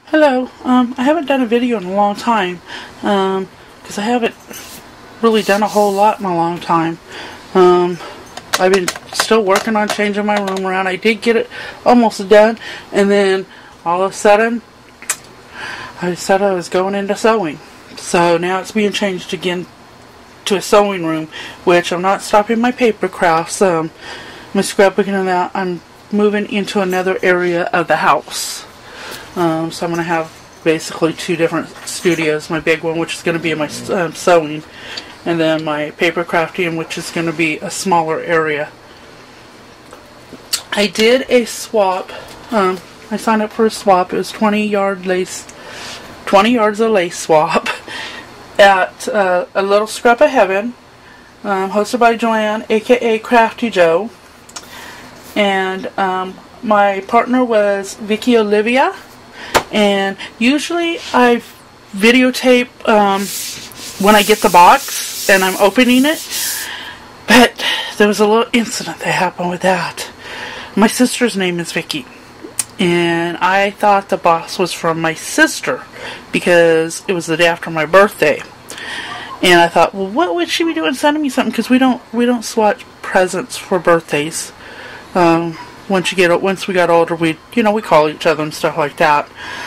Hello. I haven't done a video in a long time because I haven't really done a whole lot in a long time. I've been still working on changing my room around. I did get it almost done, and then all of a sudden I said I was going into sewing. So now it's being changed again to a sewing room, which I'm not stopping my paper crafts, my scrapbooking and that. I'm moving into another area of the house. So I'm going to have basically two different studios. My big one, which is going to be my sewing, and then my paper crafting, which is going to be a smaller area. I did a swap. I signed up for a swap. It was 20 yards of lace swap at a Little Scrap of Heaven, hosted by Joanne, aka Crafty Joe, and my partner was Vicky Olivia. And usually I videotape when I get the box and I'm opening it, but there was a little incident that happened with that. My sister's name is Vicky, and I thought the box was from my sister because it was the day after my birthday. And I thought, well, what would she be doing sending me something? Because we don't swatch presents for birthdays. Once we got older, we call each other and stuff like that.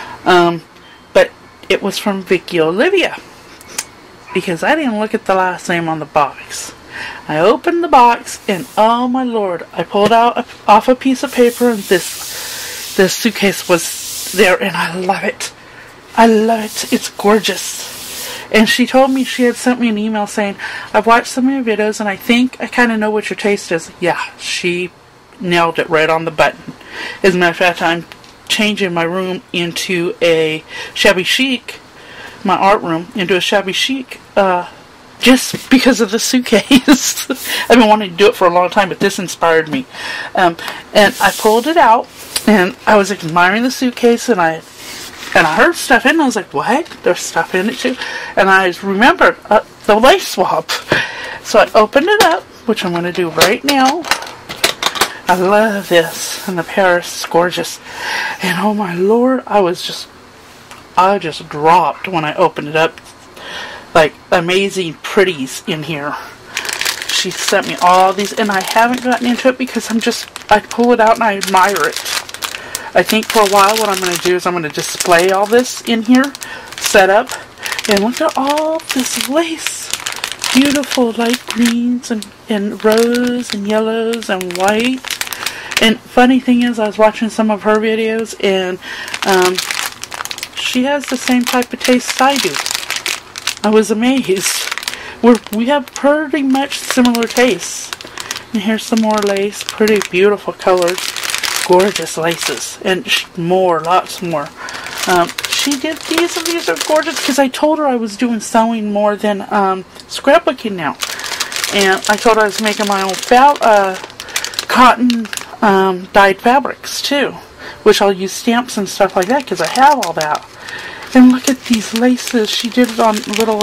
But it was from Vicky Olivia, because I didn't look at the last name on the box. I opened the box, and oh my lord, I pulled out off a piece of paper, and this suitcase was there, and I love it. I love it. It's gorgeous. And she told me she had sent me an email saying, I've watched some of your videos, and I think I kind of know what your taste is. Yeah, she nailed it right on the button. As a matter of fact, I'm changing my room into a shabby chic, my art room into a shabby chic, just because of the suitcase. I've been wanting to do it for a long time, but this inspired me. And I pulled it out, and I was admiring the suitcase, and I heard stuff in it. I was like, what? There's stuff in it too? And I remembered the lace swap. So I opened it up, which I'm going to do right now. I love this, and the Paris is gorgeous. And oh my lord, I just dropped when I opened it up. Like, amazing pretties in here. She sent me all these, and I haven't gotten into it because I pull it out and I admire it. I think for a while what I'm going to do is I'm going to display all this in here, set up, and look at all this lace. Beautiful light greens and rose and yellows and white. And funny thing is, I was watching some of her videos, and she has the same type of taste I do. I was amazed. We have pretty much similar tastes. And here's some more lace. Pretty beautiful colors. Gorgeous laces. And lots more. She did these, and these are gorgeous because I told her I was doing sewing more than scrapbooking now. And I told her I was making my own cotton dyed fabrics too, which I'll use stamps and stuff like that because I have all that. And look at these laces. She did it on little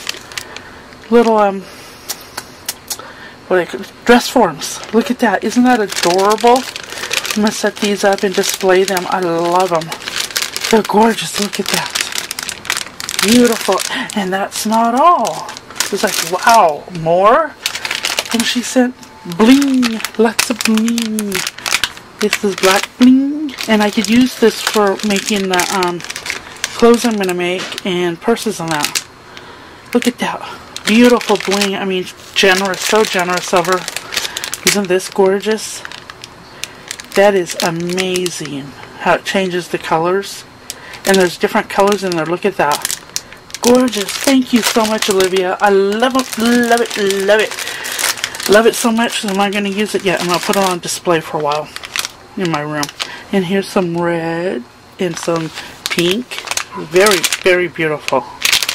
dress forms. Look at that. Isn't that adorable? I'm going to set these up and display them. I love them. They're gorgeous. Look at that. Beautiful. And that's not all. It's like, wow, more? And she sent bling. Lots of bling. This is black bling. And I could use this for making the clothes I'm going to make and purses and that. Look at that. Beautiful bling. I mean, generous. So generous of her. Isn't this gorgeous? That is amazing how it changes the colors. And there's different colors in there. Look at that. Gorgeous. Thank you so much, Olivia. I love it, love it, love it. Love it so much that I'm not going to use it yet. I'm going to put it on display for a while in my room. And here's some red and some pink. Very, very beautiful.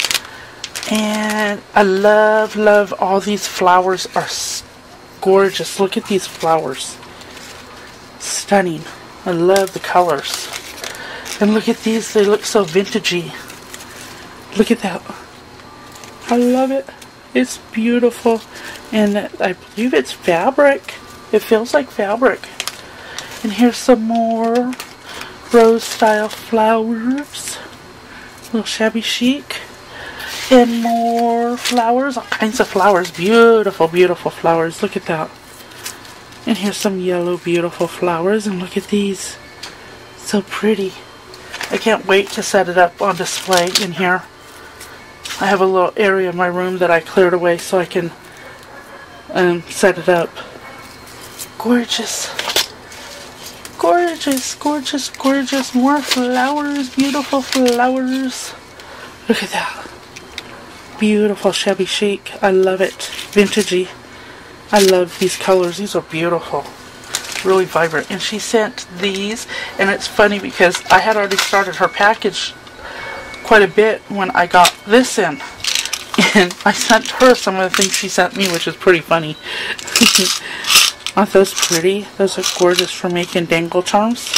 And I love, love all these flowers are gorgeous. Look at these flowers. Stunning. I love the colors. And look at these. They look so vintagey. Look at that. I love it. It's beautiful. And I believe it's fabric. It feels like fabric. And here's some more. rose style flowers. Little shabby chic. And more flowers, all kinds of flowers. Beautiful, beautiful flowers. Look at that. And here's some yellow, beautiful flowers. And look at these. So pretty. I can't wait to set it up on display in here. I have a little area in my room that I cleared away so I can set it up. Gorgeous. Gorgeous, gorgeous, gorgeous. More flowers. Beautiful flowers. Look at that. Beautiful shabby chic. I love it. Vintagey. I love these colors. These are beautiful. Really vibrant. And she sent these, and it's funny because I had already started her package quite a bit when I got this in. And I sent her some of the things she sent me, which is pretty funny. Aren't those pretty? Those are gorgeous for making dangle charms.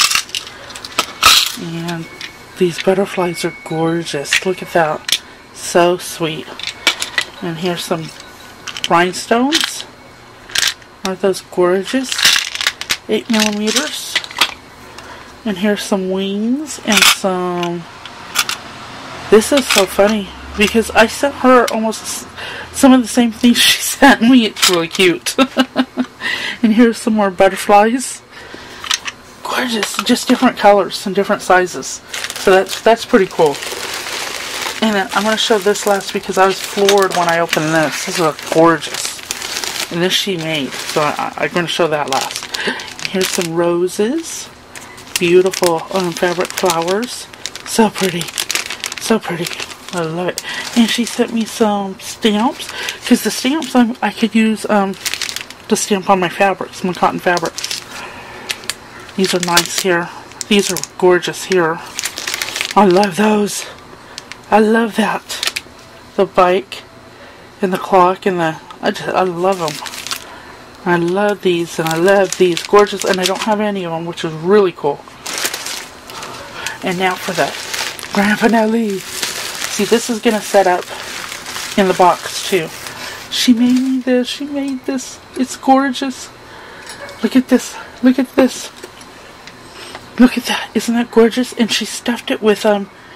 And these butterflies are gorgeous. Look at that. So sweet. And here's some rhinestones. Aren't those gorgeous? 8 millimeters. And here's some wings and some... This is so funny because I sent her almost some of the same things she sent me. It's really cute. And here's some more butterflies. Gorgeous. Just different colors and different sizes. So that's pretty cool. And then I'm going to show this last because I was floored when I opened this. This is gorgeous. And this she made. So I'm going to show that last. Here's some roses. Beautiful fabric flowers. So pretty. So pretty. I love it. And she sent me some stamps. Because the stamps I could use to stamp on my fabrics. My cotton fabrics. These are nice here. These are gorgeous here. I love those. I love that. The bike and the clock and the... I love them. I love these and I love these. Gorgeous. And I don't have any of them, which is really cool. And now for the grand finale. See, this is going to set up in the box too. She made me this. She made this. It's gorgeous. Look at this. Look at this. Look at that. Isn't that gorgeous? And she stuffed it with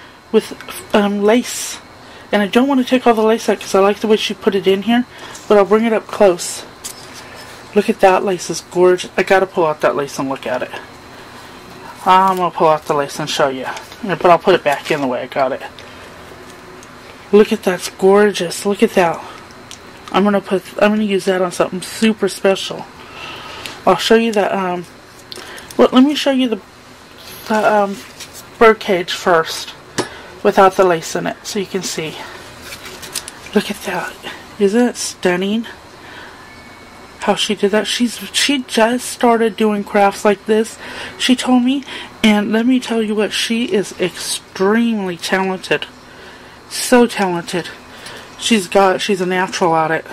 lace. And I don't want to take all the lace out because I like the way she put it in here. But I'll bring it up close. Look at that lace. It's gorgeous. I gotta pull out that lace and look at it. I'm gonna pull out the lace and show you. But I'll put it back in the way I got it. Look at that. It's gorgeous. Look at that. I'm gonna use that on something super special. I'll show you the well, let me show you the bird cage first. Without the lace in it, so you can see. Look at that. Isn't it stunning how she did that? She just started doing crafts like this, she told me, and let me tell you what, she is extremely talented. So talented. She's a natural at it.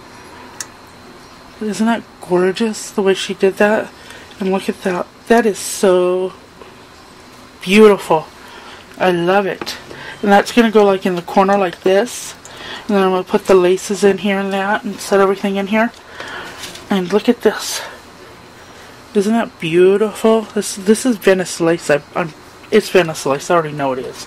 Isn't that gorgeous, the way she did that? And look at that. That is so beautiful. I love it. And that's going to go like in the corner like this. And then I'm going to put the laces in here and that and set everything in here. And look at this. Isn't that beautiful? This is Venice lace. It's Venice lace. I already know it is.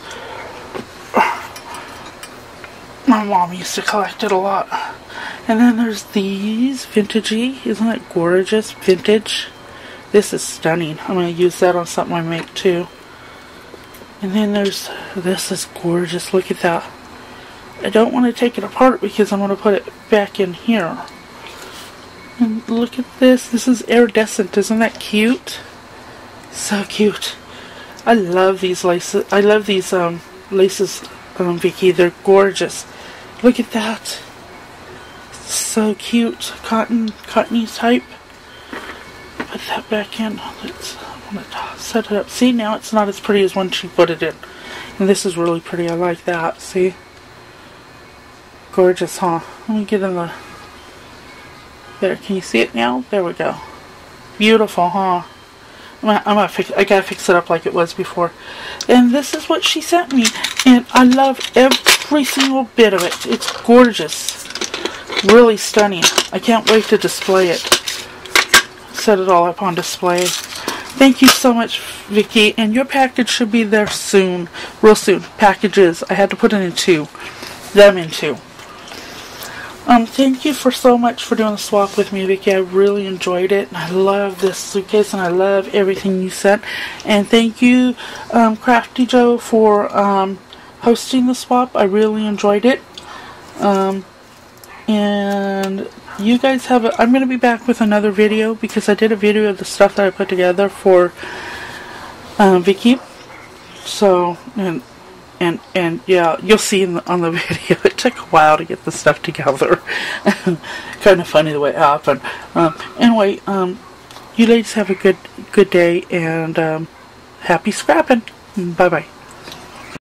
My mom used to collect it a lot. And then there's these. Vintagey. Isn't that gorgeous? Vintage. This is stunning. I'm going to use that on something I make too. And then there's, this is gorgeous. Look at that. I don't want to take it apart because I'm going to put it back in here. And look at this. This is iridescent. Isn't that cute? So cute. I love these laces. I love these laces, Vicky. They're gorgeous. Look at that. So cute. Cottony type. Put that back in. I'm going to set it up. See, now it's not as pretty as when she put it in. And this is really pretty. I like that. See? Gorgeous, huh? Let me get in the... There, can you see it now? There we go. Beautiful, huh? I gotta fix it up like it was before. And this is what she sent me. And I love every single bit of it. It's gorgeous. Really stunning. I can't wait to display it. Set it all up on display. Thank you so much, Vicky, and your package should be there soon, real soon. Packages, I had to put it in two, them in two. Thank you so much for doing the swap with me, Vicky. I really enjoyed it, and I love this suitcase, and I love everything you sent. And thank you, Crafty Joe, for hosting the swap. I really enjoyed it. And you guys have I'm going to be back with another video, because I did a video of the stuff that I put together for Vicky. So, and yeah, you'll see on the video, it took a while to get the stuff together. Kind of funny the way it happened. Anyway, you ladies have a good day, and happy scrapping. Bye bye.